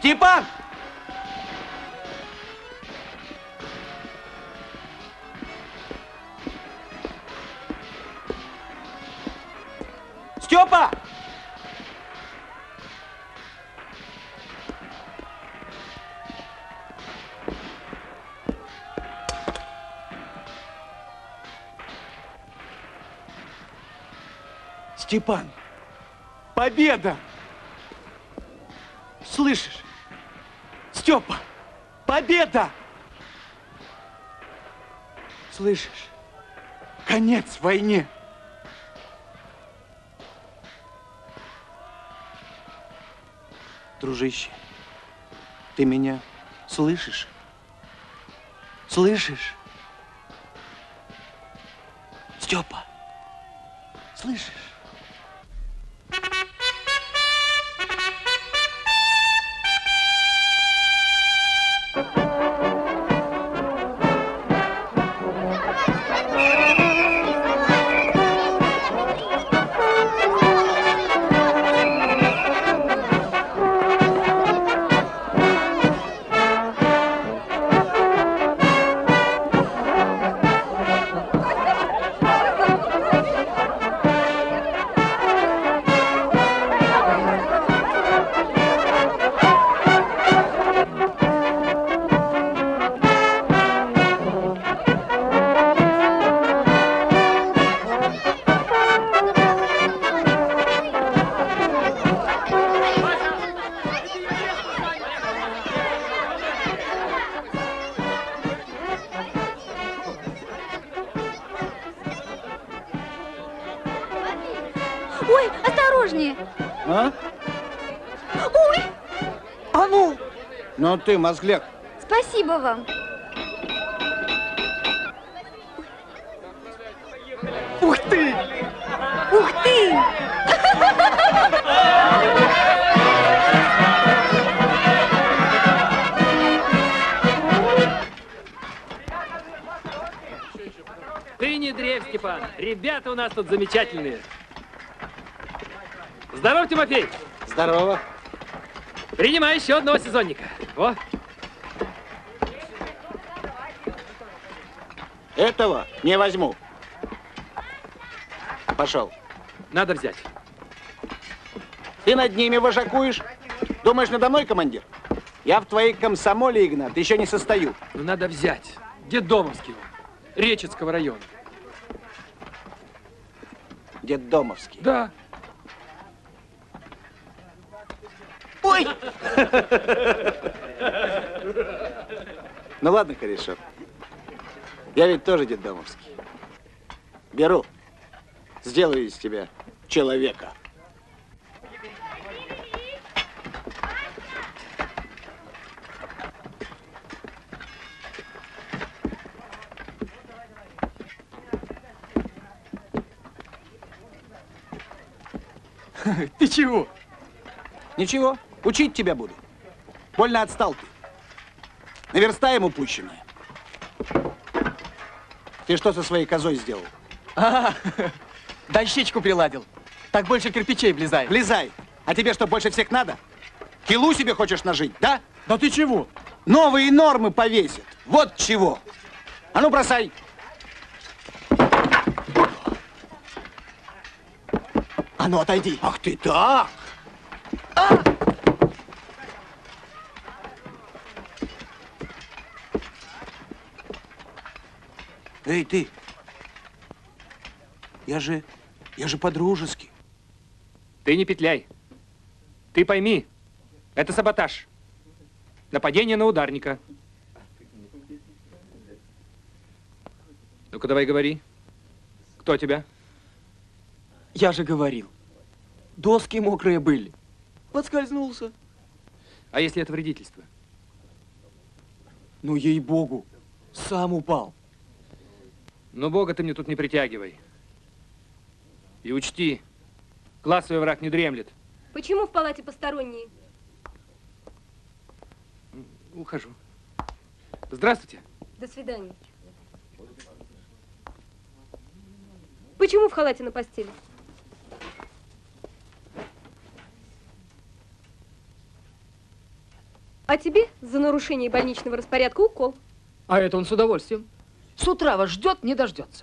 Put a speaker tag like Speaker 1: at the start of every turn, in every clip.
Speaker 1: Степан! Степа! Степан, победа! Слышишь? Степа, победа! Слышишь? Конец войне! Дружище, ты меня слышишь? Слышишь? Степа, слышишь?
Speaker 2: Ой, осторожнее!
Speaker 1: А?
Speaker 2: Ой!
Speaker 1: А ну! Ну ты, мозгляк.
Speaker 2: Спасибо вам.
Speaker 1: Ух ты!
Speaker 2: Ух ты!
Speaker 3: Ты не дрейф, Степан. Ребята у нас тут замечательные. Здорово, Тимофей.
Speaker 1: Здорово.
Speaker 3: Принимай еще одного сезонника. О.
Speaker 1: Этого не возьму. Пошел.
Speaker 3: Надо взять.
Speaker 1: Ты над ними вожакуешь? Думаешь, надо мной командир? Я в твоей комсомоле, Игнат, еще не состою.
Speaker 3: Ну, надо взять. Детдомовский он. Речицкого района.
Speaker 1: Детдомовский.
Speaker 3: Да.
Speaker 1: Ой! Ну ладно, Корешов. Я ведь тоже детдомовский. Беру. Сделаю из тебя человека.
Speaker 4: Ты чего?
Speaker 1: Ничего, учить тебя буду. Больно отстал ты. Наверстаем упущенное. Ты что со своей козой сделал?
Speaker 4: Дощечку приладил. Так больше кирпичей влезает.
Speaker 1: Влезай. А тебе что, больше всех надо? Килу себе хочешь нажить, да?
Speaker 4: Да ты чего?
Speaker 1: Новые нормы повесят. Вот чего. А ну, бросай.
Speaker 4: А ну, отойди.
Speaker 1: Ах ты так. Эй, ты. Я же по-дружески.
Speaker 3: Ты не петляй. Ты пойми, это саботаж. Нападение на ударника. Ну-ка, давай говори. Кто тебя?
Speaker 4: Я же говорил. Доски мокрые были. Подскользнулся.
Speaker 3: А если это вредительство?
Speaker 4: Ну, ей-богу, сам упал.
Speaker 3: Ну, Бога ты мне тут не притягивай. И учти, классовый враг не дремлет.
Speaker 2: Почему в палате посторонние?
Speaker 3: Ухожу. Здравствуйте.
Speaker 2: До свидания. Почему в халате на постели? А тебе за нарушение больничного распорядка укол.
Speaker 5: А это он с удовольствием. С утра вас ждет, не дождется.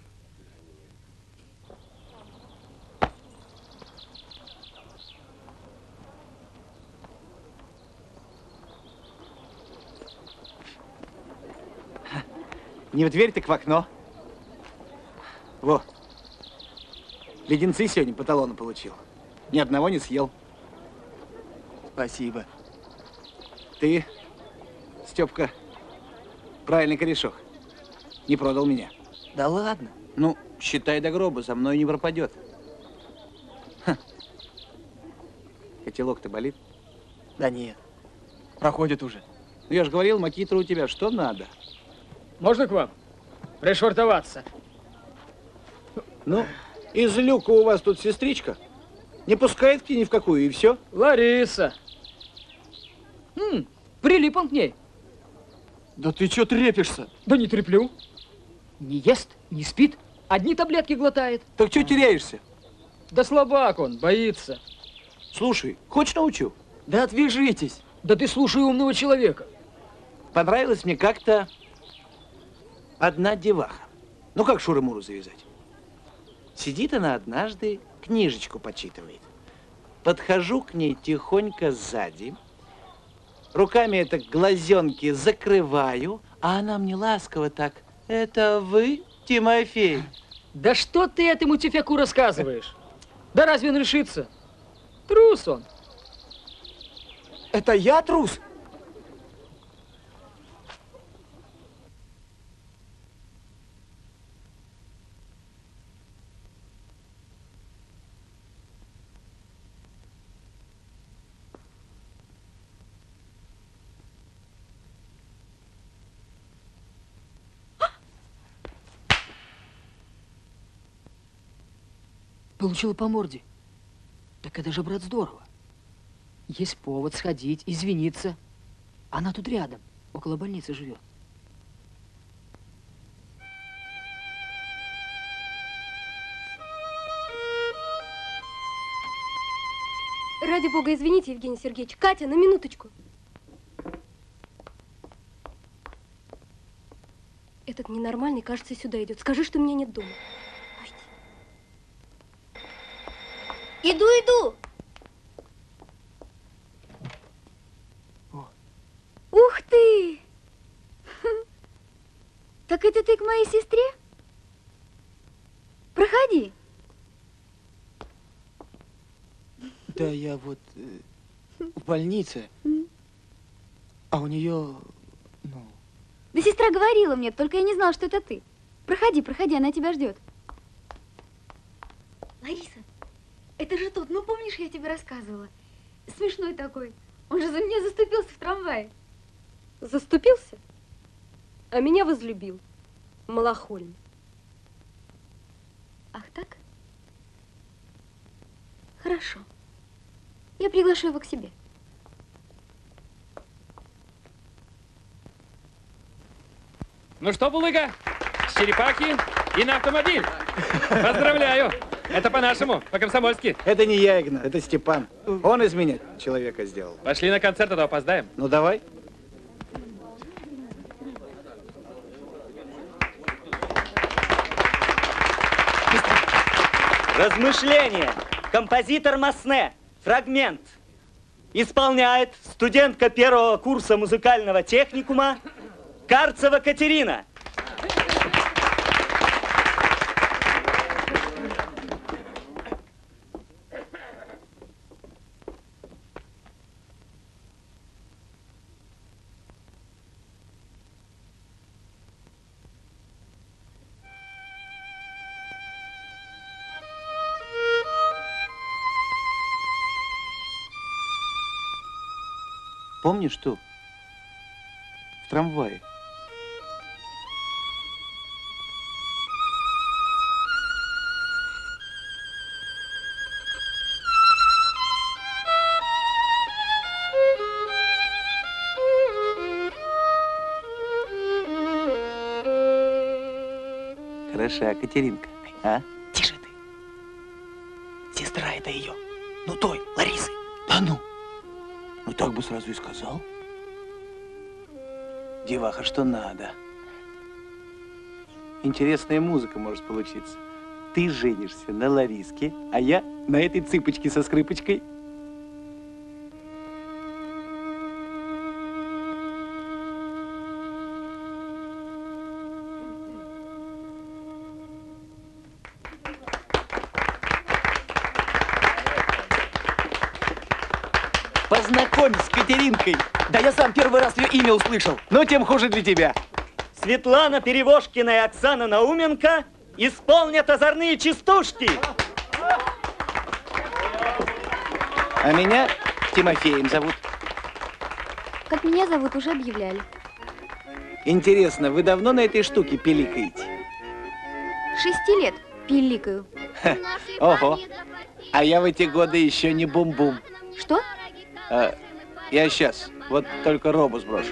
Speaker 1: Не в дверь, так в окно. Во. Леденцы сегодня по талону получил. Ни одного не съел.
Speaker 4: Спасибо.
Speaker 1: Ты, Степка, правильный корешок. Не продал меня.
Speaker 4: Да ладно.
Speaker 1: Ну, считай до гроба, за мной не пропадет. Ха. Котелок-то болит?
Speaker 4: Да нет. Проходит уже.
Speaker 1: Ну, я же говорил, макитра у тебя что надо?
Speaker 5: Можно к вам пришвартоваться?
Speaker 1: Ну, из люка у вас тут сестричка. Не пускает к тебе ни в какую, и все.
Speaker 5: Лариса. Прилип он к ней.
Speaker 4: Да ты чё трепишься?
Speaker 5: Да не треплю. Не ест, не спит, одни таблетки глотает.
Speaker 1: Так что теряешься?
Speaker 5: Да слабак он, боится.
Speaker 1: Слушай, хочешь научу?
Speaker 4: Да отвяжитесь.
Speaker 5: Да ты слушай умного человека.
Speaker 1: Понравилась мне как-то одна деваха. Ну, как шуры-муру завязать? Сидит она однажды, книжечку почитывает. Подхожу к ней тихонько сзади, руками это глазенки закрываю, а она мне ласково так: это вы, Тимофей?
Speaker 5: Да что ты этому тюфяку рассказываешь? Да разве он решится? Трус он.
Speaker 4: Это я трус?
Speaker 5: Получила по морде. Так это же, брат, здорово. Есть повод сходить, извиниться. Она тут рядом, около больницы живет.
Speaker 2: Ради бога, извините, Евгений Сергеевич. Катя, на минуточку. Этот ненормальный, кажется, сюда идет. Скажи, что меня нет дома.
Speaker 6: Иду, иду. Ух ты! Так это ты к моей сестре? Проходи.
Speaker 4: Да я вот в больнице. А у нее, ну...
Speaker 6: Да сестра говорила мне, только я не знала, что это ты. Проходи, проходи, она тебя ждет. Лариса, это же тот, ну помнишь, я тебе рассказывала? Смешной такой. Он же за меня заступился в трамвае.
Speaker 2: Заступился? А меня возлюбил. Малохольный.
Speaker 6: Ах так? Хорошо. Я приглашу его к себе.
Speaker 3: Ну что, Булыга, с черепахи и на автомобиль. Поздравляю. Это по-нашему, по-комсомольски.
Speaker 1: Это не я, Игнат, это Степан. Он из меня человека сделал.
Speaker 3: Пошли на концерт, а то опоздаем.
Speaker 1: Ну, давай.
Speaker 7: Размышление. Композитор Масне. Фрагмент. Исполняет студентка первого курса музыкального техникума Карцева Катерина.
Speaker 1: Помнишь ту? В трамвае. Хороша, Катеринка, а?
Speaker 4: Тише ты. Сестра это ее. Ну той, Ларисы. Да ну. Ну так бы сразу и сказал.
Speaker 1: деваха, что надо. Интересная музыка может получиться. Ты женишься на Лариске, а я на этой цыпочке со скрипочкой. Познакомься с Катеринкой.
Speaker 4: Да я сам первый раз ее имя услышал.
Speaker 1: Но тем хуже для тебя.
Speaker 7: Светлана Перевошкина и Оксана Науменко исполнят озорные частушки.
Speaker 1: А меня Тимофеем зовут.
Speaker 6: Как меня зовут, уже объявляли.
Speaker 1: Интересно, вы давно на этой штуке пиликаете?
Speaker 6: 6 лет пиликаю.
Speaker 1: Ого. А я в эти годы еще не бум-бум.
Speaker 6: Что?
Speaker 1: Я сейчас, вот только робу сброшу.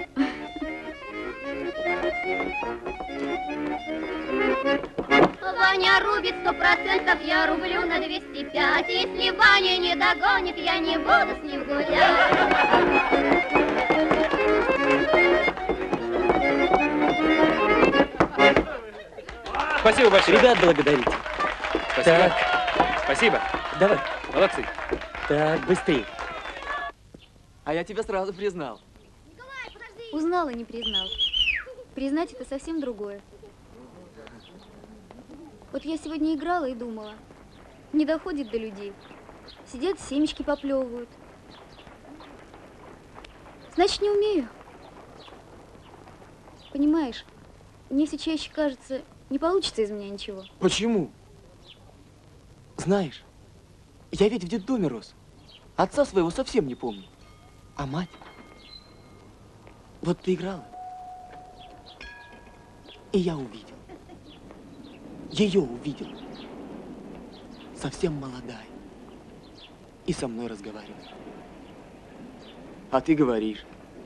Speaker 8: Ваня рубит 100%, я рублю на 205. Если Ваня не догонит, я не буду с ним гулять.
Speaker 3: Спасибо большое.
Speaker 4: Ребят, благодарите.
Speaker 3: Спасибо. Спасибо.
Speaker 4: Давай.
Speaker 3: Молодцы.
Speaker 4: Так, быстрее. А я тебя сразу признал.
Speaker 6: Узнал и не признал. Признать это совсем другое. Вот я сегодня играла и думала. Не доходит до людей. Сидят, семечки поплевывают. Значит, не умею. Понимаешь, мне все чаще кажется, не получится из меня ничего.
Speaker 4: Почему? Знаешь, я ведь в детдоме рос. Отца своего совсем не помню. А мать? Вот ты играла. И я увидел. Ее увидел. Совсем молодая. И со мной разговаривает. А ты говоришь.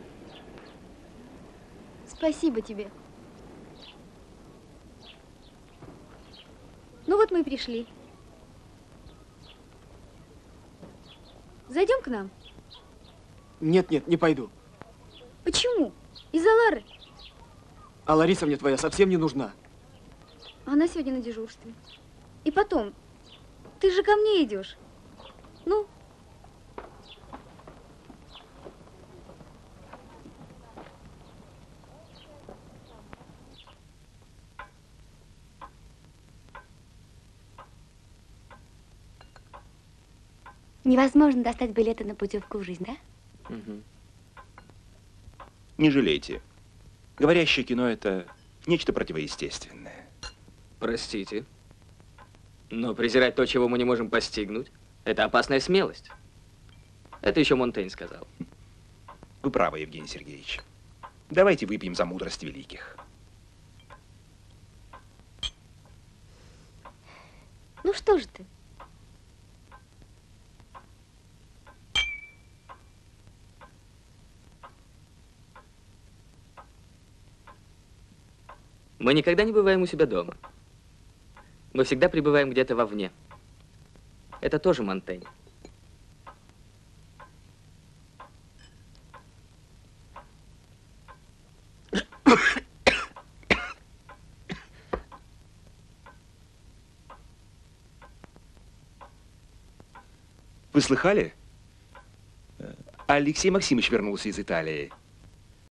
Speaker 6: Спасибо тебе. Ну вот мы и пришли. Зайдем к нам?
Speaker 4: Нет, нет, не пойду.
Speaker 6: Почему? Из-за Лары.
Speaker 4: А Лариса мне твоя совсем не нужна.
Speaker 6: Она сегодня на дежурстве. И потом, ты же ко мне идешь. Ну?
Speaker 8: Невозможно достать билеты на путевку в жизнь, да?
Speaker 9: Не жалейте. Говорящее кино – это нечто противоестественное.
Speaker 10: Простите, но презирать то, чего мы не можем постигнуть, это опасная смелость. Это еще Монтень сказал.
Speaker 9: Вы правы, Евгений Сергеевич. Давайте выпьем за мудрость великих.
Speaker 6: Ну что же ты?
Speaker 10: Мы никогда не бываем у себя дома. Мы всегда пребываем где-то вовне. Это тоже Монтень.
Speaker 9: Вы слыхали? Алексей Максимович вернулся из Италии.